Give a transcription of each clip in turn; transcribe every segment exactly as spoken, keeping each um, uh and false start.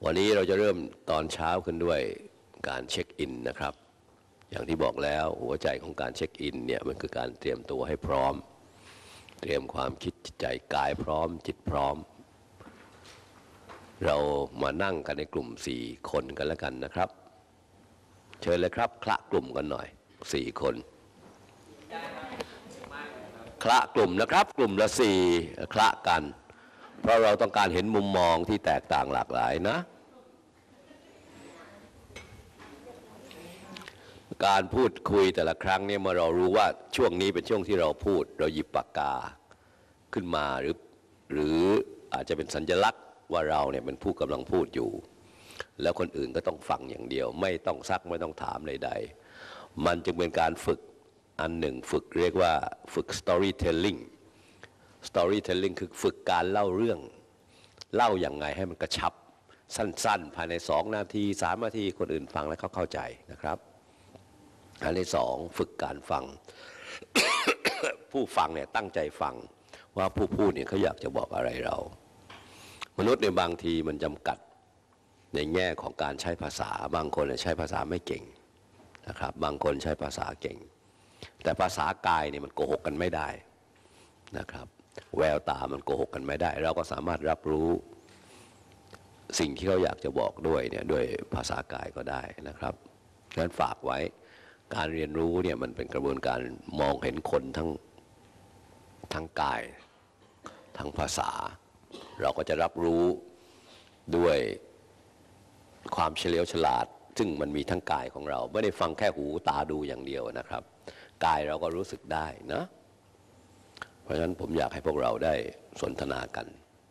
วันนี้เราจะเริ่มตอนเช้าขึ้นด้วยการเช็คอินนะครับอย่างที่บอกแล้วหัวใจของการเช็คอินเนี่ยมันคือการเตรียมตัวให้พร้อมเตรียมความคิดจิตใจกายพร้อมจิตพร้อมเรามานั่งกันในกลุ่มสี่คนกันแล้วกันนะครับเชิญเลยครับคละกลุ่มกันหน่อยสี่คนคละกลุ่มนะครับกลุ่มละสี่คละกันเพราะเราต้องการเห็นมุมมองที่แตกต่างหลากหลายนะการพูดคุยแต่ละครั้งเนี่ยเมื่อเรารู้ว่าช่วงนี้เป็นช่วงที่เราพูดเราหยิบปากกาขึ้นมาหรือหรืออาจจะเป็นสัญลักษณ์ว่าเราเนี่ยเป็นผู้กำลังพูดอยู่แล้วคนอื่นก็ต้องฟังอย่างเดียวไม่ต้องซักไม่ต้องถามใดๆมันจึงเป็นการฝึกอันหนึ่งฝึกเรียกว่าฝึก storytelling storytelling คือฝึกการเล่าเรื่องเล่าอย่างไงให้มันกระชับสั้นๆภายในสองนาทีสามนาทีคนอื่นฟังแล้วเขาเข้าใจนะครับอันที่สองฝึกการฟัง ผู้ฟังเนี่ยตั้งใจฟังว่าผู้พูดเนี่ยเขาอยากจะบอกอะไรเรามนุษย์ในบางทีมันจำกัดในแง่ของการใช้ภาษาบางคนใช้ภาษาไม่เก่งนะครับบางคนใช้ภาษาเก่งแต่ภาษากายเนี่ยมันโกหกกันไม่ได้นะครับแววตามันโกหกกันไม่ได้เราก็สามารถรับรู้สิ่งที่เขาอยากจะบอกด้วยเนี่ยด้วยภาษากายก็ได้นะครับฉะนั้นฝากไว้การเรียนรู้เนี่ยมันเป็นกระบวนการมองเห็นคนทั้งทั้งกายทั้งภาษาเราก็จะรับรู้ด้วยความเฉลียวฉลาดซึ่งมันมีทั้งกายของเราไม่ได้ฟังแค่หูตาดูอย่างเดียวนะครับกายเราก็รู้สึกได้นะเพราะฉะนั้นผมอยากให้พวกเราได้สนทนากัน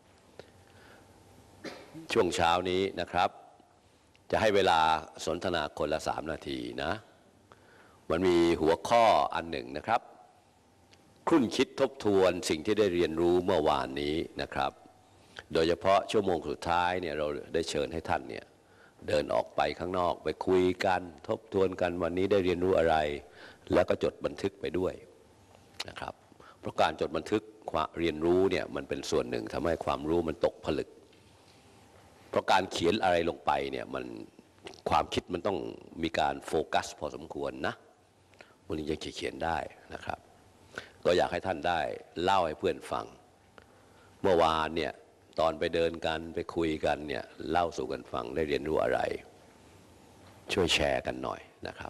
ช่วงเช้านี้นะครับจะให้เวลาสนทนาคนละสามนาทีนะมันมีหัวข้ออันหนึ่งนะครับครุ่นคิดทบทวนสิ่งที่ได้เรียนรู้เมื่อวานนี้นะครับโดยเฉพาะชั่วโมงสุดท้ายเนี่ยเราได้เชิญให้ท่านเนี่ยเดินออกไปข้างนอกไปคุยกันทบทวนกันวันนี้ได้เรียนรู้อะไรแล้วก็จดบันทึกไปด้วยนะครับเพราะการจดบันทึกเรียนรู้เนี่ยมันเป็นส่วนหนึ่งทำให้ความรู้มันตกผลึกเพราะการเขียนอะไรลงไปเนี่ยมันความคิดมันต้องมีการโฟกัสพอสมควรนะมันยังเขียนได้นะครับก็อยากให้ท่านได้เล่าให้เพื่อนฟังเมื่อวานเนี่ยตอนไปเดินกันไปคุยกันเนี่ยเล่าสู่กันฟังได้เรียนรู้อะไรช่วยแชร์กันหน่อยนะครับ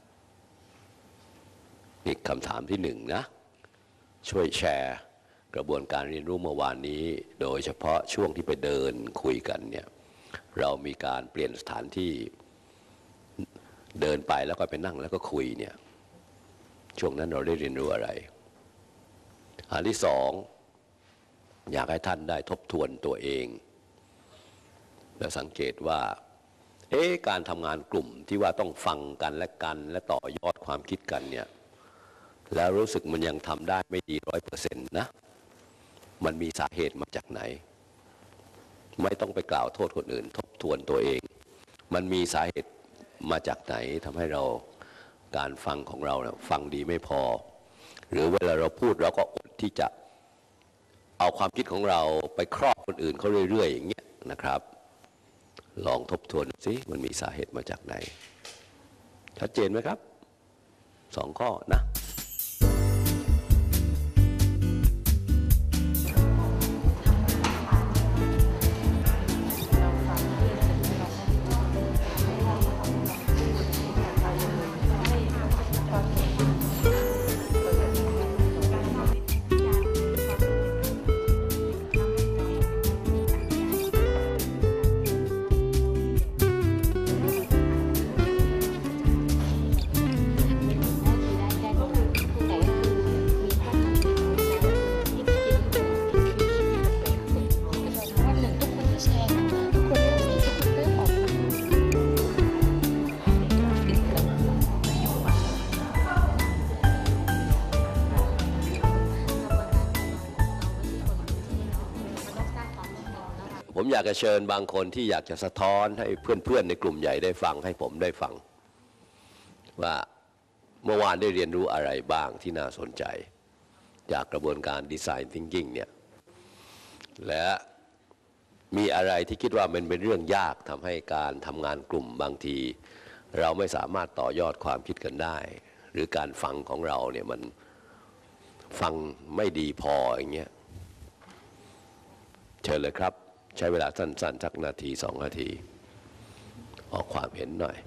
นี่คำถามที่หนึ่งนะช่วยแชร์กระบวนการเรียนรู้เมื่อวานนี้โดยเฉพาะช่วงที่ไปเดินคุยกันเนี่ยเรามีการเปลี่ยนสถานที่เดินไปแล้วก็ไปนั่งแล้วก็คุยเนี่ยช่วงนั้นเราได้เรียนรู้อะไรอันที่สองอยากให้ท่านได้ทบทวนตัวเองและสังเกตว่าเอ๊ะการทำงานกลุ่มที่ว่าต้องฟังกันและกันและต่อยอดความคิดกันเนี่ยแล้วรู้สึกมันยังทำได้ไม่ดีร้อยเปอร์เซ็นต์นะมันมีสาเหตุมาจากไหนไม่ต้องไปกล่าวโทษคนอื่นทบทวนตัวเองมันมีสาเหตุมาจากไหนทำให้เราการฟังของเราเนี่ยฟังดีไม่พอหรือเวลาเราพูดเราก็อดที่จะเอาความคิดของเราไปครอบคนอื่นเขาเรื่อยๆอย่างเงี้ยนะครับลองทบทวนสิมันมีสาเหตุมาจากไหนชัดเจนไหมครับสองข้อนะผมอยากจะเชิญบางคนที่อยากจะสะท้อนให้เพื่อนๆในกลุ่มใหญ่ได้ฟังให้ผมได้ฟังว่าเมื่อวานได้เรียนรู้อะไรบ้างที่น่าสนใจจากกระบวนการ Design Thinking เนี่ยและมีอะไรที่คิดว่ามันเป็นเรื่องยากทำให้การทำงานกลุ่มบางทีเราไม่สามารถต่อยอดความคิดกันได้หรือการฟังของเราเนี่ยมันฟังไม่ดีพออย่างเงี้ยเชิญเลยครับใช้เวลาสั้นๆสักนาทีสองนาทีออกความเห็นหน่อย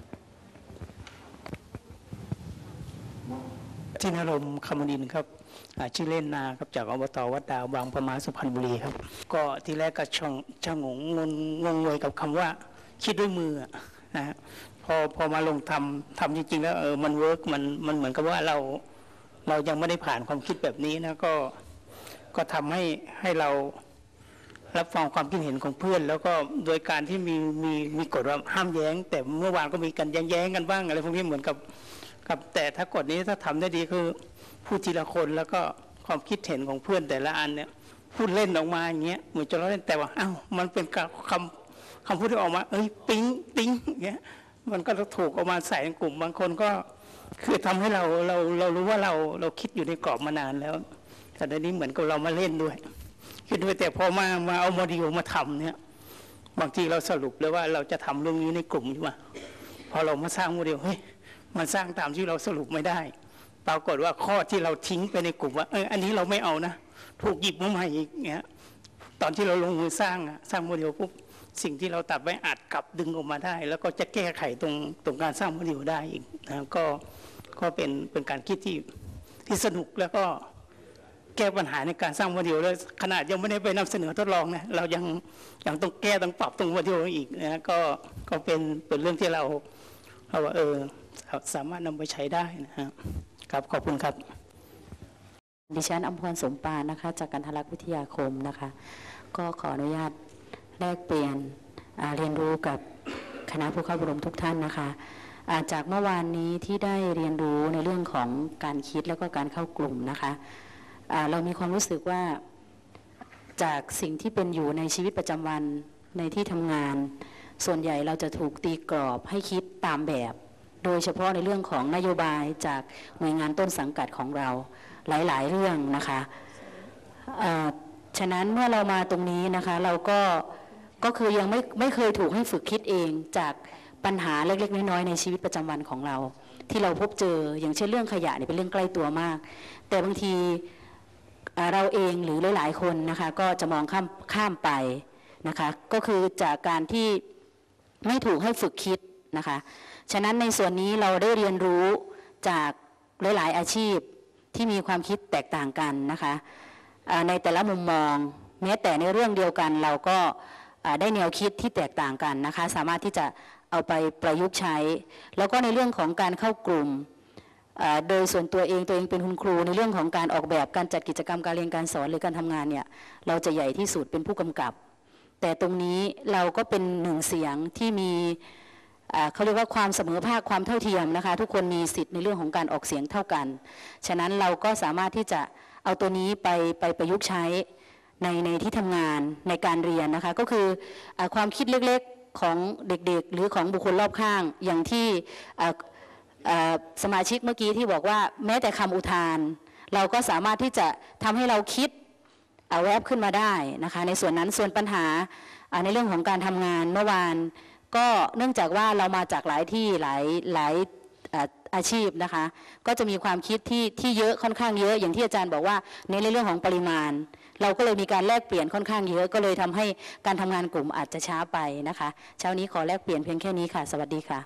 ชื่อนรงค์คำนินครับชื่อเล่นนาครับจากอบต.วัดดาวบางประมาสุพรรณบุรีครับก็ทีแรกก็ช่องช่างงงงงงวยกับคำว่าคิดด้วยมือนะฮะพอพอมาลงทำทำจริงๆแล้วเออมันเวิร์กมันมันเหมือนกับว่าเราเรายังไม่ได้ผ่านความคิดแบบนี้นะก็ก็ทำให้ให้เรารับฟังความคิดเห็นของเพื่อนแล้วก็โดยการที่มีมีมีกฎว่าห้ามแย้งแต่เมื่อวานก็มีกันแย้งแย้งกันบ้างอะไรพวกนี้เหมือนกับกับแต่ถ้ากฎนี้ถ้าทำได้ดีคือพูดทีละคนแล้วก็ความคิดเห็นของเพื่อนแต่ละอันเนี่ยพูดเล่นออกมาอย่างเงี้ยเหมือนจะเล่นแต่ว่าอ้าวมันเป็นคำคำพูดที่ออกมาเอ้ยปิ๊งปิ๊งอย่างเงี้ยมันก็ถูกออกมาใส่ในกลุ่มบางคนก็คือทำให้เราเราเรารู้ว่าเราเราคิดอยู่ในกรอบมานานแล้วแต่ในนี้เหมือนกับเรามาเล่นด้วยคิดด้วยแต่พอมามาเอาโมเดลมาทำเนี่ยบางทีเราสรุปเลยว่าเราจะทำเรื่องนี้ในกลุ่มใช่ไหมพอเรามาสร้างโมเดลเฮ้ยมันสร้างตามที่เราสรุปไม่ได้ปรากฏว่าข้อที่เราทิ้งไปในกลุ่มว่าเอออันนี้เราไม่เอานะถูกหยิบมาใหม่อีกเงี้ยตอนที่เราลงมือสร้างอะสร้างโมเดลปุ๊บสิ่งที่เราตัดไว้อาจกลับดึงออกมาได้แล้วก็จะแก้ไขตรงตรงการสร้างโมเดลได้อีกนะก็ก็เป็นเป็นการคิดที่ที่สนุกแล้วก็แก้ปัญหาในการสร้างโมเดลแล้วขนาดยังไม่ได้ไปนำเสนอทดลองนะเรายังยังต้องแก้ต้องปรับตรงโมเดลอีกนะก็ก็เป็นเป็นเรื่องที่เราเราว่าเออสามารถนำไปใช้ได้นะครับครับขอบคุณครับดิฉันอำพรสมปานนะคะจากกันทลักษณ์วิทยาคมนะคะก็ขออนุญาตแลกเปลี่ยนเรียนรู้กับคณะผู้เข้าอบรมทุกท่านนะคะจากเมื่อวานนี้ที่ได้เรียนรู้ในเรื่องของการคิดแล้วก็การเข้ากลุ่มนะคะเรามีความรู้สึกว่าจากสิ่งที่เป็นอยู่ในชีวิตประจำวันในที่ทำงานส่วนใหญ่เราจะถูกตีกรอบให้คิดตามแบบโดยเฉพาะในเรื่องของนโยบายจากหน่วยงานต้นสังกัดของเราหลายๆเรื่องนะคะฉะนั้นเมื่อเรามาตรงนี้นะคะเราก็ก็คือยังไม่ไม่เคยถูกให้ฝึกคิดเองจากปัญหาเล็กๆน้อยๆในชีวิตประจำวันของเราที่เราพบเจออย่างเช่นเรื่องขยะเนี่ยเป็นเรื่องใกล้ตัวมากแต่บางทีเราเองหรือหลายๆคนนะคะก็จะมองข้ามข้ามไปนะคะก็คือจากการที่ไม่ถูกให้ฝึกคิดนะคะฉะนั้นในส่วนนี้เราได้เรียนรู้จากหลายๆอาชีพที่มีความคิดแตกต่างกันนะคะในแต่ละมุมมองแม้แต่ในเรื่องเดียวกันเราก็ได้แนวคิดที่แตกต่างกันนะคะสามารถที่จะเอาไปประยุกต์ใช้แล้วก็ในเรื่องของการเข้ากลุ่มโดยส่วนตัวเองตัวเองเป็นคุณครูในเรื่องของการออกแบบการจัดกิจกรรมการเรียนการสอนหรือการทำงานเนี่ยเราจะใหญ่ที่สุดเป็นผู้กำกับแต่ตรงนี้เราก็เป็นหนึ่งเสียงที่มีเขาเรียกว่าความเสมอภาคความเท่าเทียมนะคะทุกคนมีสิทธิ์ในเรื่องของการออกเสียงเท่ากันฉะนั้นเราก็สามารถที่จะเอาตัวนี้ไปไปประยุกต์ใช้ในในที่ทำงานในการเรียนนะคะก็คือความคิดเล็กๆของเด็กๆหรือของบุคคลรอบข้างอย่างที่สมาชิกเมื่อกี้ที่บอกว่าแม้แต่คำอุทานเราก็สามารถที่จะทำให้เราคิดแวบขึ้นมาได้นะคะในส่วนนั้นส่วนปัญหาในเรื่องของการทำงานเมื่อวานก็เนื่องจากว่าเรามาจากหลายที่หลายหลายอาชีพนะคะก็จะมีความคิดที่ที่เยอะค่อนข้างเยอะอย่างที่อาจารย์บอกว่าในเรื่องของปริมาณเราก็เลยมีการแลกเปลี่ยนค่อนข้างเยอะก็เลยทำให้การทำงานกลุ่มอาจจะช้าไปนะคะเช้านี้ขอแลกเปลี่ยนเพียงแค่นี้ค่ะสวัสดีค่ะ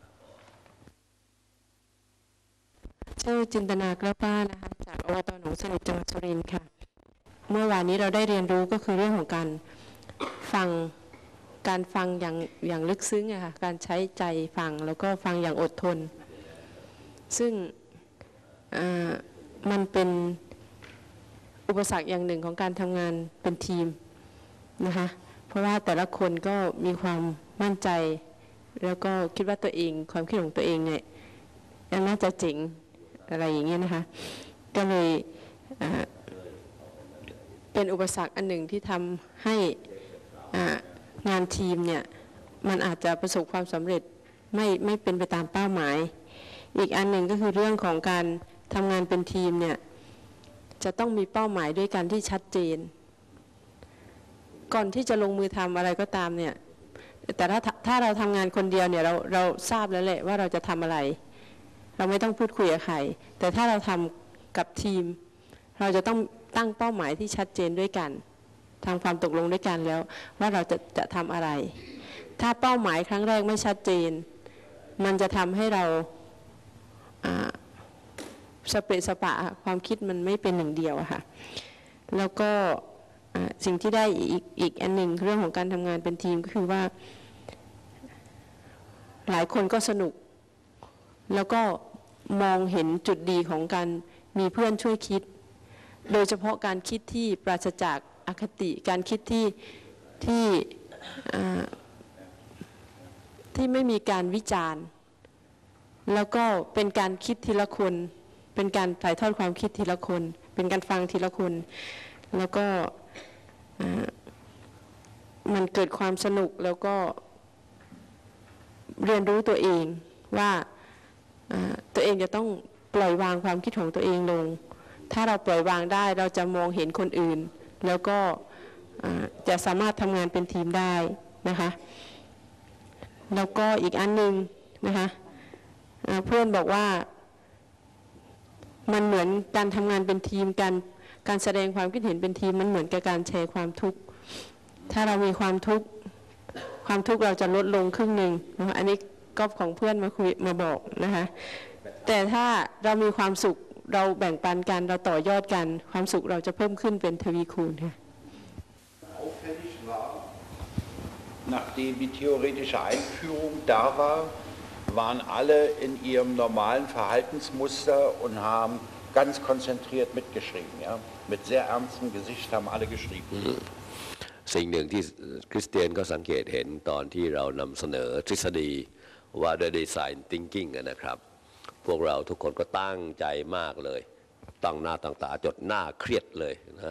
ชื่อจินตนากล้าป้านะคะจากอบต.หนองสนิทจังหวัดสุรินทร์ค่ะเมื่อวานนี้เราได้เรียนรู้ก็คือเรื่องของการฟังการฟังอย่างอย่างลึกซึ้งอะค่ะการใช้ใจฟังแล้วก็ฟังอย่างอดทนซึ่งมันเป็นอุปสรรคอย่างหนึ่งของการทำงานเป็นทีมนะคะเพราะว่าแต่ละคนก็มีความมั่นใจแล้วก็คิดว่าตัวเองความคิดของตัวเองเนี่ยน่าจะเจ๋งอะไรอย่างเงี้ยนะคะก็เลยเป็นอุปสรรคอันหนึ่งที่ทำให้งานทีมเนี่ยมันอาจจะประสบความสำเร็จไม่ไม่เป็นไปตามเป้าหมายอีกอันหนึ่งก็คือเรื่องของการทำงานเป็นทีมเนี่ยจะต้องมีเป้าหมายด้วยกันที่ชัดเจนก่อนที่จะลงมือทำอะไรก็ตามเนี่ยแต่ถ้าถ้าเราทำงานคนเดียวเนี่ยเราเราทราบแล้วแหละว่าเราจะทำอะไรเราไม่ต้องพูดคุยกับใครแต่ถ้าเราทำกับทีมเราจะต้องตั้งเป้าหมายที่ชัดเจนด้วยกันทำความตกลงด้วยกันแล้วว่าเราจะจะทำอะไรถ้าเป้าหมายครั้งแรกไม่ชัดเจนมันจะทำให้เราสเปะสปะความคิดมันไม่เป็นหนึ่งเดียวอะค่ะแล้วก็สิ่งที่ได้อีกอีกอันหนึ่งเรื่องของการทำงานเป็นทีมก็คือว่าหลายคนก็สนุกแล้วก็มองเห็นจุดดีของการมีเพื่อนช่วยคิดโดยเฉพาะการคิดที่ปราศจากอคติการคิดที่ที่ที่ไม่มีการวิจารณ์แล้วก็เป็นการคิดทีละคนเป็นการถ่ายทอดความคิดทีละคนเป็นการฟังทีละคนแล้วก็มันเกิดความสนุกแล้วก็เรียนรู้ตัวเองว่าตัวเองจะต้องปล่อยวางความคิดของตัวเองลงถ้าเราปล่อยวางได้เราจะมองเห็นคนอื่นแล้วก็จะสามารถทำงานเป็นทีมได้นะคะแล้วก็อีกอันหนึ่งนะคะเพื่อนบอกว่ามันเหมือนการทำงานเป็นทีมการการแสดงความคิดเห็นเป็นทีมมันเหมือนกับการแชร์ความทุกข์ถ้าเรามีความทุกข์ความทุกข์เราจะลดลงครึ่งหนึ่งนะคะอันนี้ก็ของเพื่อนมาคุยมาบอกนะคะแต่ถ้าเรามีความสุขเราแบ่งปันกันเราต่อยอดกันความสุขเราจะเพิ่มขึ้นเป็นทวีคูณค่ะ Auffällig war, nachdem die theoretische Einführung da war, waren alle in ihrem normalen Verhaltensmuster und haben ganz konzentriert mitgeschrieben. Ja? Mit sehr ernstem Gesicht haben alle geschrieben. สิ่งหนึ่งที่คริสเตียนก็สังเกตเห็นตอนที่เรานำเสนอทฤษฎีว่าด้วย Design Thinking นะครับพวกเราทุกคนก็ตั้งใจมากเลยตั้งหน้าตั้งตาจดหน้าเครียดเลยนะ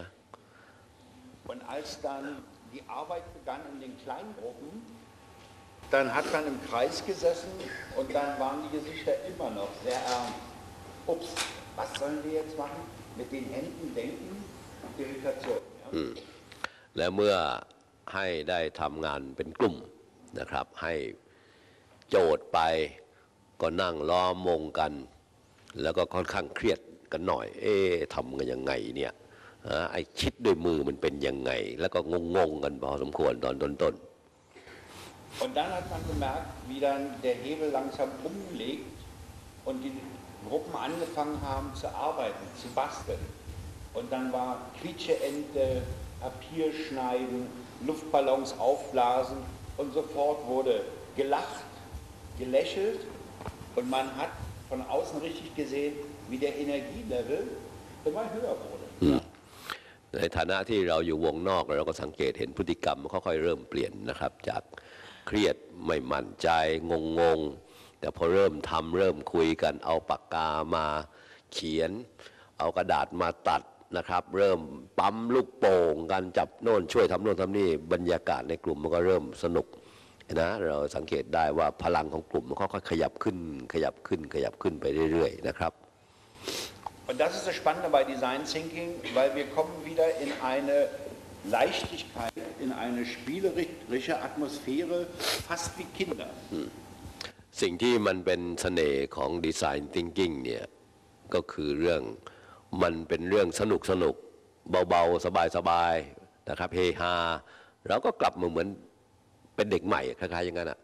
Und als dann die Arbeit begann in den Kleingruppen, dann hat man im Kreis gesessen und dann waren die Gesichter immer noch sehr ernst. Ups, was sollen wir jetzt machen? Mit den Händen denken, Irritation. Ja? แล้วเมื่อให้ได้ทำงานเป็นกลุ่มนะครับให้โจทย์ไปก็นั่งล้อมวงกันแล้วก็ค่อนข้างเครียดกันหน่อยเอ๊ะทำกันยังไงเนี่ยไอ้คิดด้วยมือมันเป็นยังไงแล้วก็งงๆกันพอสมควรตอนต้นๆ Und dann hat man gemerkt, wie dann der Hebel langsam umlegt und die Gruppen angefangen haben zu arbeiten, zu basteln. Und dann war Quietscheente, Papier schneiden, Luftballons aufblasen und sofort wurde gelacht, gelächelt und man hat von außen richtig gesehen, wie der Energielevel immer höher wurde. ในฐานะที่เราอยู่วงนอกเราก็สังเกตเห็นพฤติกรรมมันค่อยๆเริ่มเปลี่ยนนะครับจากเครียดไม่มั่นใจงงๆแต่พอเริ่มทำเริ่มคุยกันเอาปากกามาเขียนเอากระดาษมาตัดนะครับเริ่มปั๊มลูกโป่งกันจับโน่นช่วยทำโน่นทำนี่บรรยากาศในกลุ่มมันก็เริ่มสนุกนะเราสังเกตได้ว่าพลังของกลุ่มมันค่อยๆขยับขึ้นขยับขึ้นขยับขึ้นไปเรื่อยๆนะครับ Und das ist das Spannende bei Design Thinking, weil wir kommen wieder in eine Leichtigkeit, in eine spielerische Atmosphäre, fast wie Kinder. สิ่งที่มันเป็นเสน่ห์ของ Design Thinking เนี่ยก็คือเรื่องมันเป็นเรื่องสนุกสนุกเบาๆสบายๆนะครับเฮฮาเราก็กลับมาเหมือนเป็นเด็กใหม่คล้ายๆอย่างนั้นอ่ะ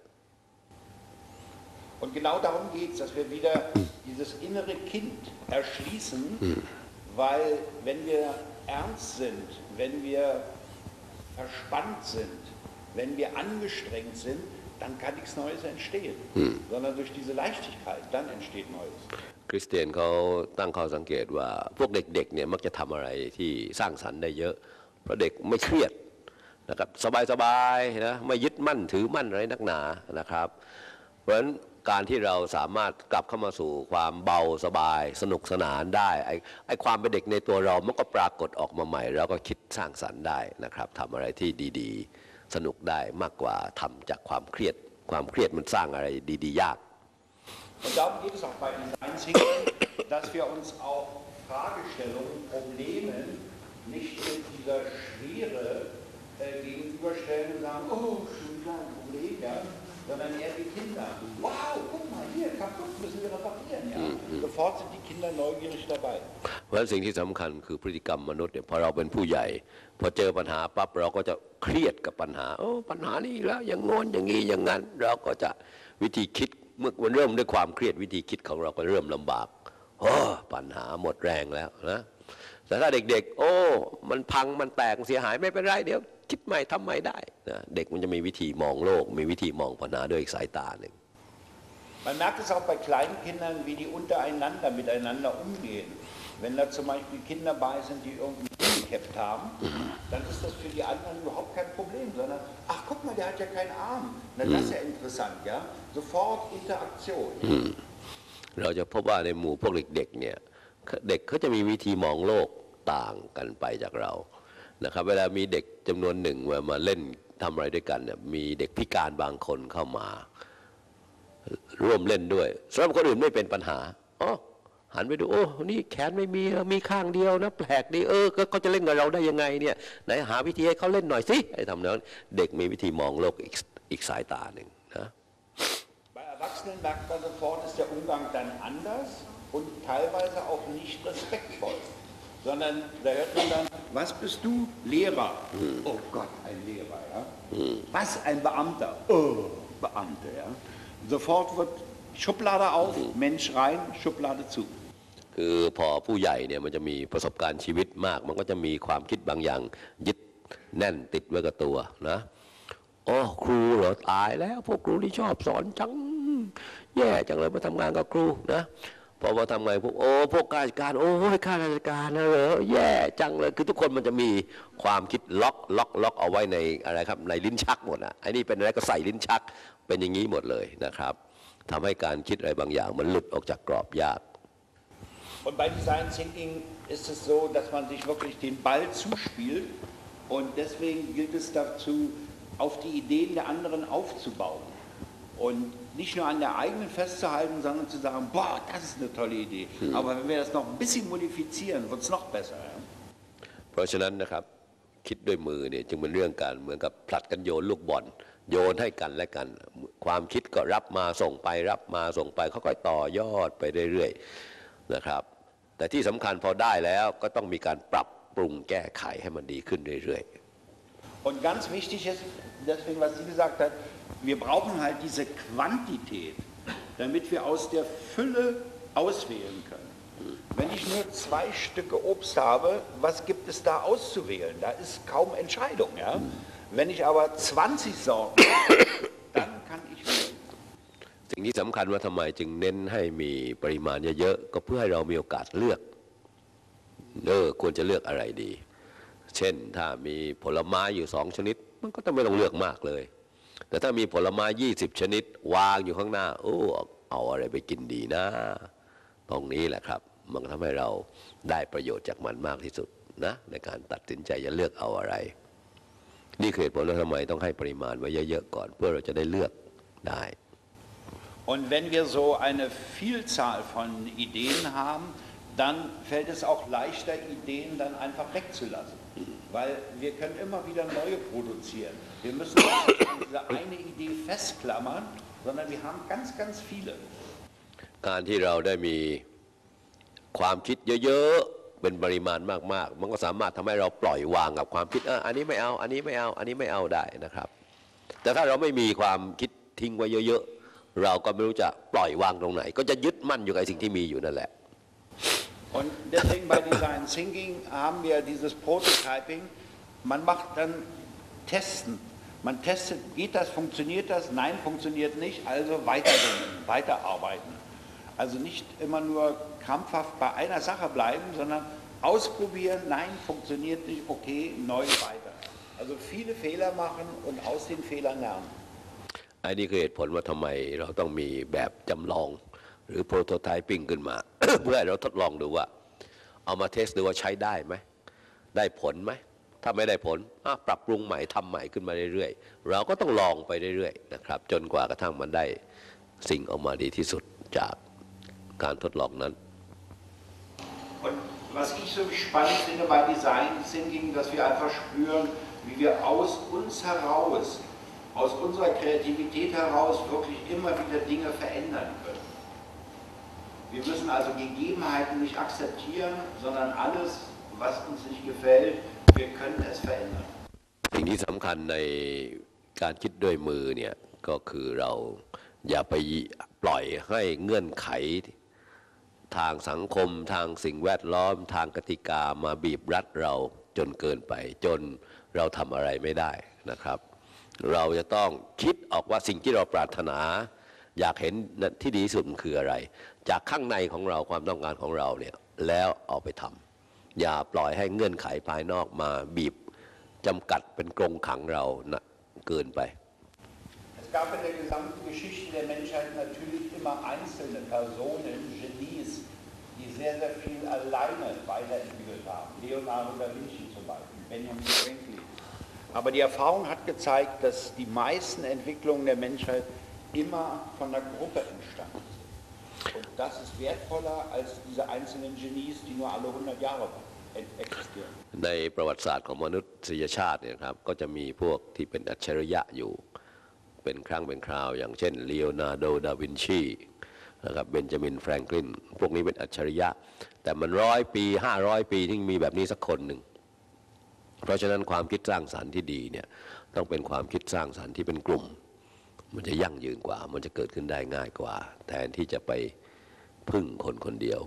Und genau darum geht es, dass wir wieder dieses innere Kind erschließen, weil wenn wir ernst sind, wenn wir verspannt sind, wenn wir angestrengt sind, dann kann nichts Neues entstehen, sondern durch diese Leichtigkeit, dann entsteht Neues. คริสเตียนเขาตั้งข้อสังเกตว่าพวกเด็กๆเนี่ยมักจะทำอะไรที่สร้างสรรค์ได้เยอะเพราะเด็กไม่เครียดนะครับสบายๆนะไม่ยึดมั่นถือมั่นอะไรนักหนานะครับเพราะฉะนั้นการที่เราสามารถกลับเข้ามาสู่ความเบาสบายสนุกสนานได้ไอ้ไอ้ความเป็นเด็กในตัวเรามันก็ปรากฏออกมาใหม่เราก็คิดสร้างสรรค์ได้นะครับทำอะไรที่ดีๆสนุกได้มากกว่าทำจากความเครียดความเครียดมันสร้างอะไรดีๆยาก Und darum geht es auch bei Design Thinking, dass wir uns auch Fragestellungen, Problemen nicht in dieser Schwere äh, gegenüberstellen und sagen, oh, schon wieder ein Problem, ja, sondern eher die Kinder. Wow, guck mal hier, kaputt, müssen wir reparieren, ja. Sofort sind die Kinder neugierig dabei. เพราะสิ่งที่สำคัญคือพฤติกรรมมนุษย์เนี่ยพอเราเป็นผู้ใหญ่พอเจอปัญหาปั๊บเราก็จะเครียดกับปัญหาโอ้ปัญหานี้แล้วอย่างโน้นอย่างนี้อย่างนั้นเราก็จะวิธีคิดเมื่อมันเริ่มด้วยความเครียดวิธีคิดของเราก็เริ่มลำบากโอ้ปัญหาหมดแรงแล้วนะแต่ถ้าเด็กๆโอ้มันพังมันแตกเสียหายไม่เป็นไรเดี๋ยวคิดใหม่ทำใหม่ได้นะเด็กมันจะมีวิธีมองโลกมีวิธีมองปัญหาด้วยอีกสายตาหนึ่ง Man merkt es auch bei kleinen Kindern, wie die untereinander miteinander umgehen. Wenn da zum Beispiel Kinder bei sind, die irgendwie Handicap haben, dann ist das für die anderen überhaupt kein Problem, sondern, ach guck mal, der hat ja keinen Arm. Na, das ist ja interessant, ja? Sofort Interaktion. เราจะพบว่าในหมู่พวกเด็กๆเนี่ยเด็กเขาจะมีวิธีมองโลกต่างกันไปจากเรานะครับเวลามีเด็กจำนวนหนึ่งมาเล่นทำอะไรด้วยกันเนี่ยมีเด็กพิการบางคนเข้ามาร่วมเล่นด้วยสำหรับคนอื่นไม่เป็นปัญหาอ๋อหันไปดูโอ้นี่แขนไม่มีมีข้างเดียวนะแปลกดีเออเขาจะเล่นกับเราได้ยังไงเนี่ยไหนหาวิธีให้เขาเล่นหน่อยสิไอ้ทำนั้นเด็กมีวิธีมองโลกอีกอีกสายตาหนึ่งนะ Bei Erwachsenen merkt man sofort, ist der Umgang dann anders und teilweise auch nicht respektvoll, sondern da hört man dann, was bist du? Lehrer. Oh Gott, ein Lehrer, ja. Was, ein Beamter? Oh, Beamte, ja. Sofort wird Schublade auf, Mensch rein, Schublade zu. คือพอผู้ใหญ่เนี่ยมันจะมีประสบการณ์ชีวิตมากมันก็จะมีความคิดบางอย่างยึดแน่นติดไว้กับตัวนะโอ้ครูเหรอตายแล้วพวกครูที่ชอบสอนจังแย่จังเลยมาทำงานกับครูนะพอมาทำงานพวกโอ้พวกข้าราชการโอ้ยข้าราชการนะเหรอแย่จังเลยคือทุกคนมันจะมีความคิดล็อกล็อกล็อกเอาไว้ในอะไรครับในลิ้นชักหมดอ่ะไอ้นี่เป็นอะไรก็ใส่ลิ้นชักเป็นอย่างนี้หมดเลยนะครับทำให้การคิดอะไรบางอย่างมันหลุดออกจากกรอบยาก Und bei Design Thinking ist es so, dass man sich wirklich den Ball zuspielt und deswegen gilt es dazu, auf die Ideen der anderen aufzubauen und nicht nur an der eigenen festzuhalten, sondern zu sagen, boah, das ist eine tolle Idee. Hm. Aber wenn wir das noch ein bisschen modifizieren, wird es noch besser. Ja? เพราะฉะนั้นนะครับคิดด้วยมือเนี่ยจึงเป็นเรื่องการเหมือนกับผลัดกันโยนลูกบอลโยนให้กันและกันความคิดก็รับมาส่งไปรับมาส่งไปค่อยๆต่อยอดไปเรื่อยๆนะครับแต่ที่สำคัญพอได้แล้วก็ต้องมีการปรับปรุงแก้ไขให้มันดีขึ้นเรื่อยๆ Und ganz wichtig ist, deswegen was sie gesagt hat, wir brauchen halt diese Quantität, damit wir aus der Fülle auswählen können. Wenn ich nur zwei Stücke Obst habe, was gibt es da auszuwählen? Da ist kaum Entscheidung. Ja? Wenn ich aber zwanzig Sorten habe, dann kann ich wählen. สิ่งที่สำคัญว่าทำไมจึงเน้นให้มีปริมาณเยอะๆก็เพื่อให้เรามีโอกาสเลือกเออควรจะเลือกอะไรดีเช่นถ้ามีผลไม้อยู่สองชนิดมันก็ต้องไม่ต้องเลือกมากเลยแต่ถ้ามีผลไม้ยี่สิบชนิดวางอยู่ข้างหน้าโอ้เอาอะไรไปกินดีนะตรงนี้แหละครับมันทำให้เราได้ประโยชน์จากมันมากที่สุดนะในการตัดสินใจจะเลือกเอาอะไรนี่คือเหตุผลว่าทำไมต้องให้ปริมาณไว้เยอะๆก่อนเพื่อเราจะได้เลือกได้ Und wenn wir so eine Vielzahl von Ideen haben, dann fällt es auch leichter, Ideen dann einfach wegzulassen. Weil wir können immer wieder neue produzieren. Wir müssen nicht an diese eine Idee festklammern, sondern wir haben ganz, ganz viele. การที่เราได้มีความคิดเยอะๆเป็นปริมาณมากๆมันก็สามารถทำให้เราปล่อยวางกับความคิดเอออันนี้ไม่เอาอันนี้ไม่เอาอันนี้ไม่เอาได้นะครับแต่ถ้าเราไม่มีความคิดทิ้งไว้เยอะๆเราก็ไม่รู้จะปล่อยวางตรงไหนก็จะยึดมั่นอยู่กับสิ่งที่มีอยู่นั่นแหละ Und deswegen bei Design Thinking haben wir dieses Prototyping. Man macht dann Testen. Man testet, geht das, funktioniert das? Nein, funktioniert nicht. Also weiterdenken, weiterarbeiten. Also nicht immer nur krampfhaft bei einer Sache bleiben, sondern ausprobieren. Nein, funktioniert nicht. Okay, neu weiter. Also viele Fehler machen und aus den Fehlern lernen. อันนี้คือเหตุผลว่าทำไมเราต้องมีแบบจำลองหรือโปรโตไทปิ้งขึ้นมา เพื่อให้เราทดลองดูว่าเอามาเทสดูว่าใช้ได้ไหมได้ผลไหมถ้าไม่ได้ผลปรับปรุงใหม่ทำใหม่ขึ้นมาเรื่อยๆเราก็ต้องลองไปเรื่อยๆนะครับจนกว่ากระทั่งมันได้สิ่งออกมาดีที่สุดจากการทดลองนั้น Und was ich so spannend finde bei Design Thinking, dass wir einfach spüren, wie wir aus uns heraus, aus unserer Kreativität heraus wirklich immer wieder Dinge verändern können. Wir müssen also Gegebenheiten nicht akzeptieren, sondern alles, was uns nicht gefällt, wir können es verändern. สิ่งที่สำคัญในการคิดด้วยมือเนี่ยก็คือเราอย่าไปปล่อยให้เงื่อนไขทางสังคมทางสิ่งแวดล้อมทางกติกามาบีบรัดเราจนเกินไปจนเราทำอะไรไม่ได้นะครับเราจะต้องคิดออกว่าสิ่งที่เราปรารถนาอยากเห็นที่ดีที่สุดมันคืออะไรจากข้างในของเราความต้องการของเราเนี่ยแล้วเอาไปทำอย่าปล่อยให้เงื่อนไขภายนอกมาบีบจำกัดเป็นกรงขังเรานะเกินไป Es gab in der gesamten Geschichte der Menschheit natürlich immer einzelne Personen, Genies, die sehr, sehr viel alleine weiterentwickelt haben. Leonardo da Vinci zum Beispiel, Benjamin Franklin. Aber die Erfahrung hat gezeigt, dass die meisten Entwicklungen der Menschheit immer von der Gruppe entstanden sind. Und das ist wertvoller als diese einzelnen Genies, die nur alle hundert Jahre existieren. ในประวัติศาสตร์ของมนุษยชาติเนี่ยครับก็จะมีพวกที่เป็นอัจฉริยะอยู่เป็นครั้งเป็นคราวอย่างเช่นลีโอนาร์โด ดาวินชีนะครับเบนจามิน แฟรงคลินพวกนี้เป็นอัจฉริยะแต่มันร้อยปีห้าร้อยปีที่มีแบบนี้สักคนหนึ่งเพราะฉะนั้นความคิดสร้างสรรค์ที่ดีเนี่ยต้องเป็นความคิดสร้างสรรค์ที่เป็นกลุ่มมันจะยั่งยืนกว่ามันจะเกิดขึ้นได้ง่ายกว่าแทนที่จะไปพึ่งคนคนเดียว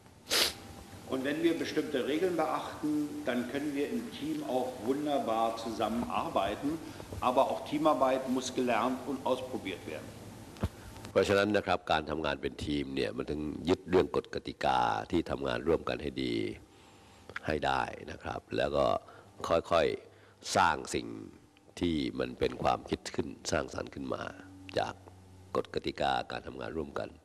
Und wenn wir bestimmte Regeln beachten, dann können wir im Team auch wunderbar zusammenarbeiten. Aber auch Teamarbeit muss gelernt und ausprobiert werden. เพราะฉะนั้นนะครับการทำงานเป็นทีมเนี่ยมันถึงยึดเรื่องกฎกติกาที่ทำงานร่วมกันให้ดีให้ได้นะครับแล้วก็ค่อยๆสร้างสิ่งที่มันเป็นความคิดขึ้นสร้างสรรค์ขึ้นมาจากกฎกติกาการทำงานร่วมกัน